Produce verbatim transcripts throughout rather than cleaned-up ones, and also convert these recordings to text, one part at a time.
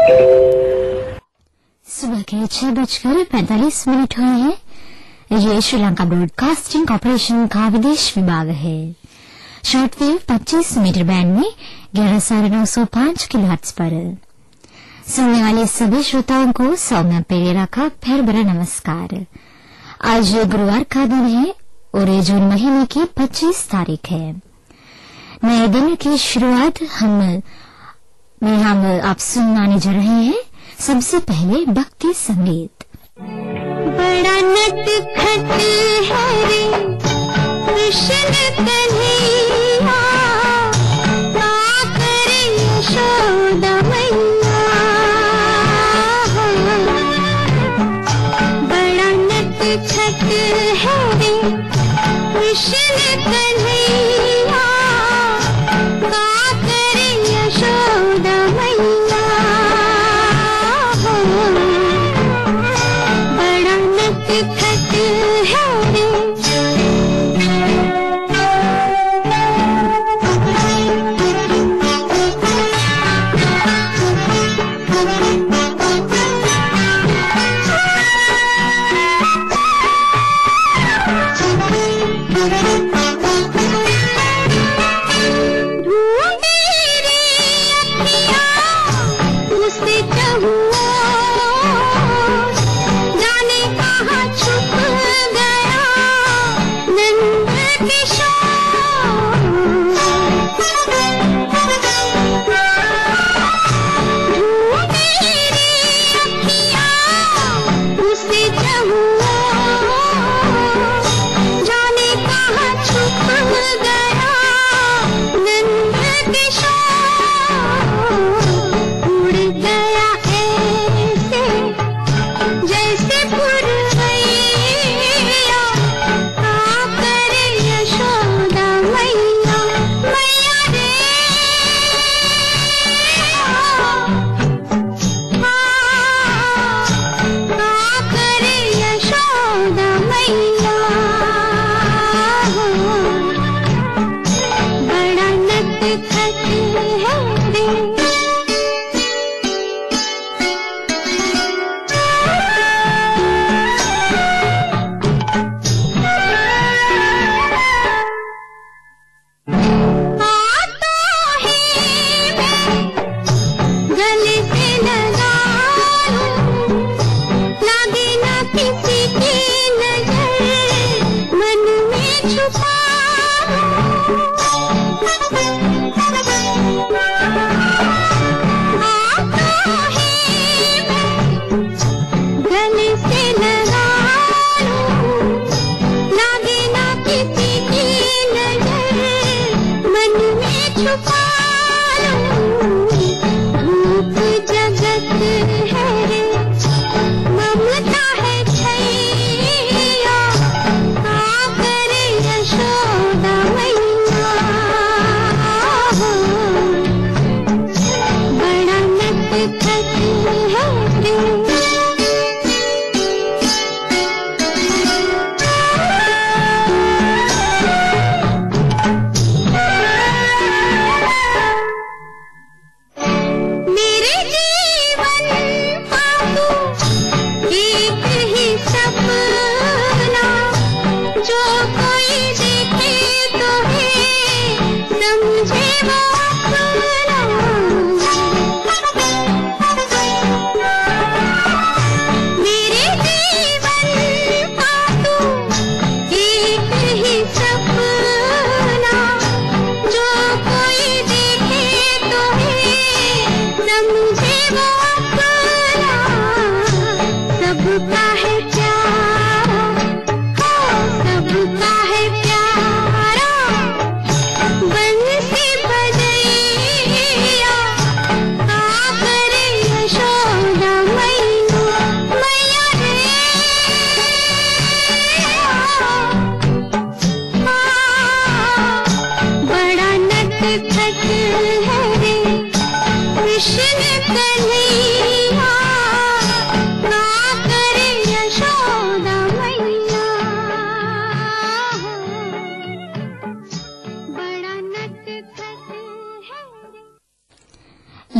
सुबह के छह बजकर पैंतालीस मिनट हुए हैं। ये श्रीलंका ब्रॉडकास्टिंग कॉर्पोरेशन का विदेश विभाग है। शॉर्टवेव पच्चीस मीटर बैंड में ग्यारह हजार नौ सौ पांच किलोहर्ट्ज पर। सुनने वाले सभी श्रोताओं को सौम्या पेरेरा का फिर बड़ा नमस्कार। आज गुरुवार का दिन है और ये जून महीने की पच्चीस तारीख है। नए दिन की शुरुआत हम में हम आप सुनाने जा रहे हैं। सबसे पहले भक्ति संगीत। बड़ा नटखट है रे कृष्ण कन्हैया, का करे यशोदा मैया। बड़ा नटखट है रे कृष्ण कन्हैया, का करे यशोदा मैया।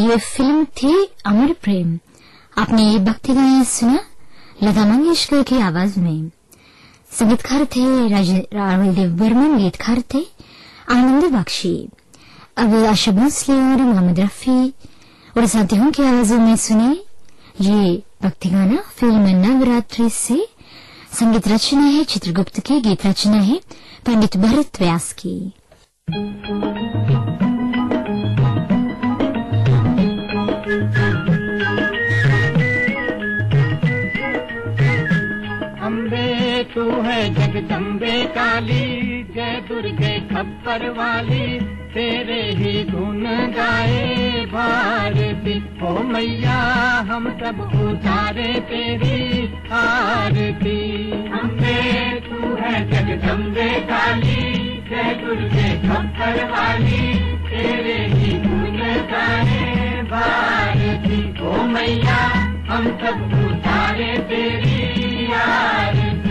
ये फिल्म थी अमर प्रेम। आपने ये भक्ति गाना सुना लता मंगेशकर की आवाज में। संगीतकार थे राहुल देव बर्मन, गीतकार थे आनंद बख्शी। अब आशा भोसले और मोहम्मद रफी और साथियों की आवाजों में सुने ये भक्ति गाना फिल्म नवरात्रि से। संगीत रचना है चित्रगुप्त की, गीत रचना है पंडित भरत व्यास की। अम्बे तू है जगदम्बे काली, जय दुर्गे खप्पर वाली, तेरे ही गुण गाए भारती। ओ मैया हम सब उतारे तेरी आरती। अम्बे तू है जगदम्बे काली, जय दुर्गे खप्पर वाली, तेरे ही गुण गाए भारती। ओ मैया हम सब उतारे तेरी आरती।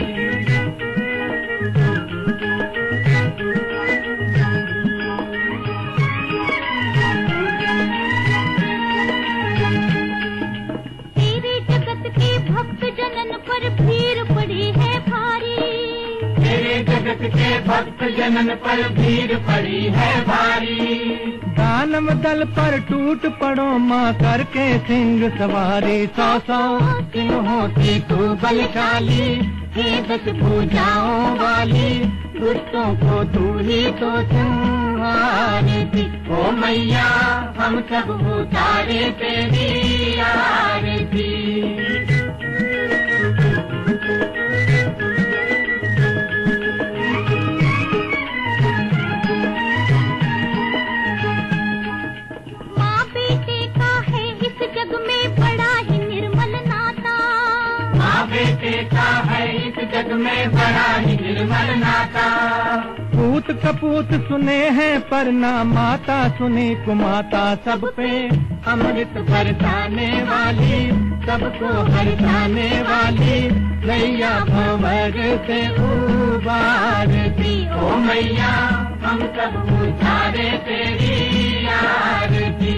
पर भीड़ पड़ी है भारी, तेरे जगत के भक्त जनन पर भीड़ पड़ी है भारी। दानव दल पर टूट पड़ो माँ करके सिंह सवारी। सौ सौ सिंह होती तू बलशाली, हे दस भुजाओं वाली, दुष्टों को तू ही तो संहारती। ओ मैया हम सब उतारे तेरी आरती। माँ बेटे का है इस जग में बड़ा ही निर्मल नाता, माँ बेटे का है इस जग में बड़ा ही निर्मल नाता। पूत कपूत सुने हैं पर ना माता सुनी कुमाता। सब पे अमृत बरसाने वाली, सबको हरसाने वाली, नैया भंवर से उबारती। ओ मैया हम सब उतारे तेरी आरती।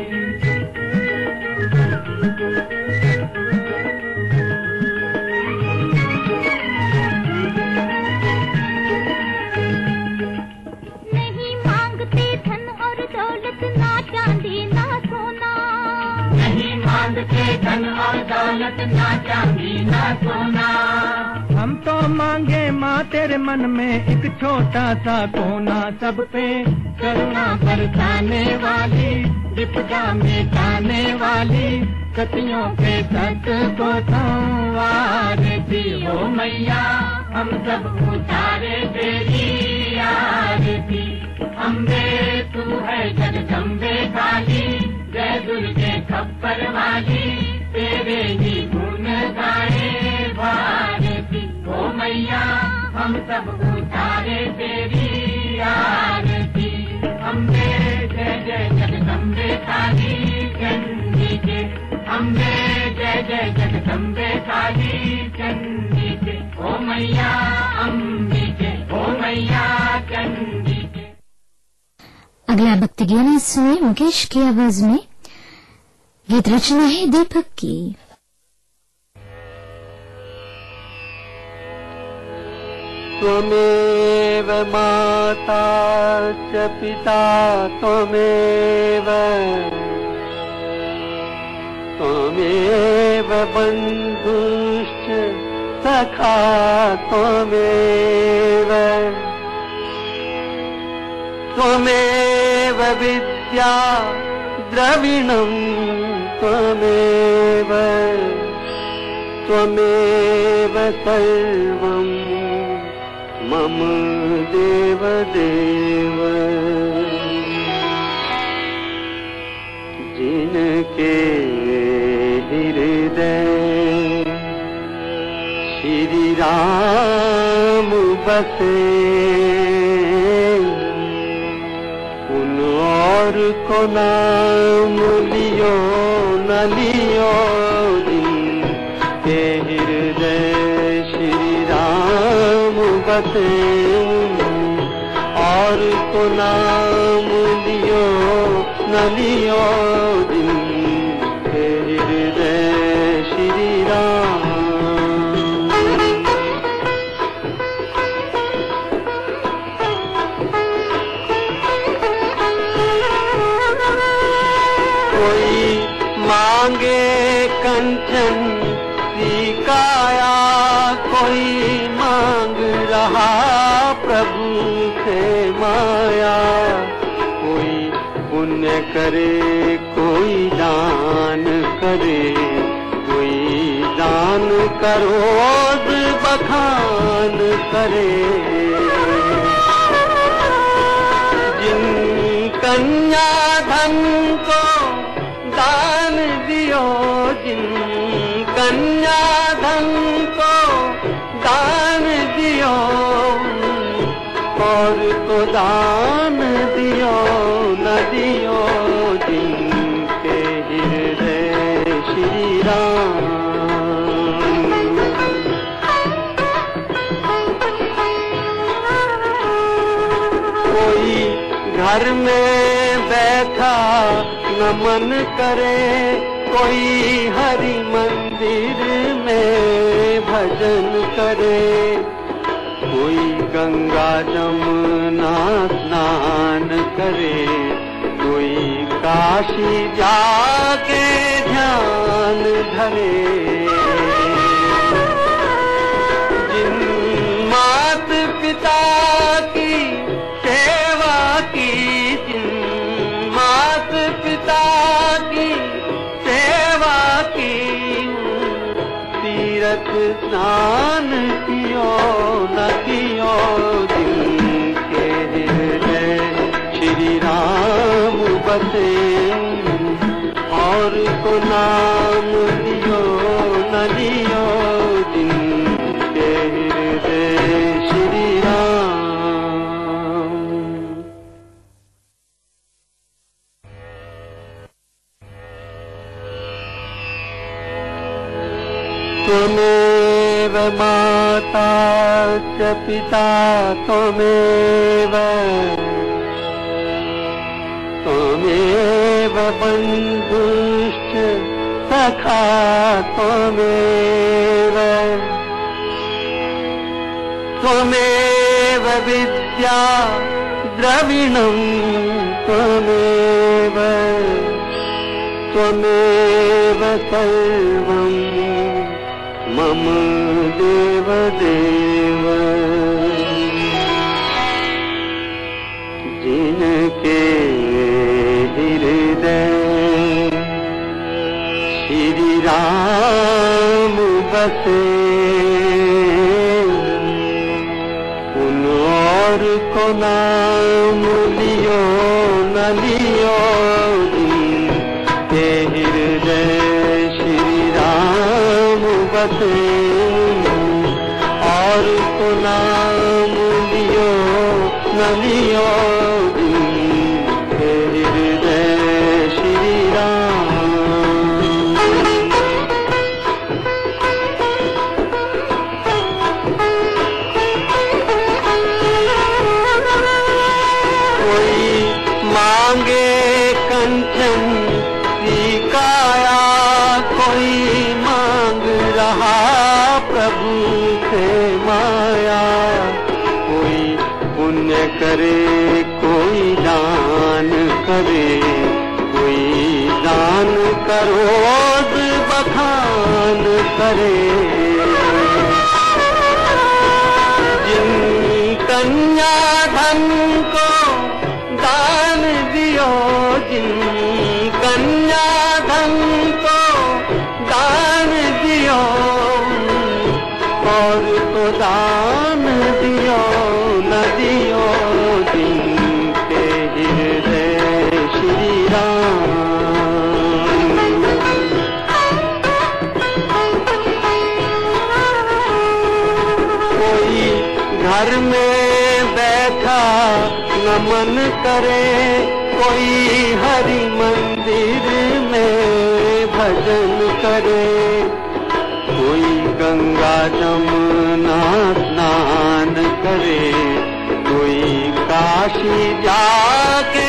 नहीं मांगते धन और दौलत, ना चांदी ना सोना, नहीं मांगते धन और दौलत, ना चांदी ना सोना। हम तो मांगे माँ तेरे मन में एक छोटा सा कोना। सब पे करुणा बरसाने वाली, विपदा मिटाने वाली, सतियों के सत को संवारती। ओ मैया हम सब उतारे तेरी आरती। अम्बे तू है जगदम्बे काली, जय दुर्गे खप्पर वाली, तेरे ही गुण गाए भारती। ओ मैया हम सब उतारे तेरी आरती। अम्बे जय जय जगदम्बे काली चंडी के, अम्बे जय जय जगदम्बे काली चंडी के। ओ मैया अम्बिके, ओ मैया चंडी के। अगला भक्ति गाना सुने मुकेश की आवाज में। गीत रचना है दीपक की। त्वमेव माता च पिता त्वमेव, त्वमेव बन्धुश्च सखा त्वमेव, त्वमेव विद्या द्रविणं त्वमेव, त्वमेव सर्वं मम देव देव। जिनके हृदय श्री राम बसे, उन और को नाम लियो न लियो। जिनके हृदय श्री राम बसे, और को नाम लियो न लियो जिनके हृदय श्री राम। कोई मांगे कंचन सी काया, कोई मांग रहा प्रभु से माया। कोई पुण्य करे कोई दान करे, कोई दान करोज बखान करे। जिन कन्या धन को दान दियो, जिन कन्या धन को दान दियो, और तो दान दियो न दियो जिनके हृदय श्री राम। कोई घर में बैठा नमन करे, कोई हरि मंदिर में भजन करे। कोई गंगा जमुना स्नान करे, कोई काशी जाके ध्यान धरे। जिन मात पिता की सेवा की, जिन मात पिता की सेवा की, तीर्थ स्नान कियो न कियो जिनके हृदय श्री राम बसे। और को नाम लियो न लियो जिनके हृदय श्री राम। त्वमेव माता च पिता त्वमेव, त्वमेव बन्धुश्च सखा त्वमेव, त्वमेव विद्या द्रविणं त्वमेव, त्वमेव सर्वं मम देव देव। जिनके हृदय श्री राम बसे, उन और को नाम लियो न लियो जिनके हृदय श्री राम बसे। और को नाम लियो न लियो जिनके हृदय श्री राम। कोई मांगे कंचन सी काया, कोई मांग रहा प्रभु से माया। कोई पुण्य करे कोई दान करे, कोई दान करोज बखान करे। जिन कन्या धन को दान दियो, जिन कन्या धन को दान दियो, और तो दान दियो न दियो जिनके हृदय श्री राम। कोई घर में बैठा नमन करे, कोई हरि मंदिर में भजन करे। कोई गंगा जमुना स्नान करे, कोई काशी जाके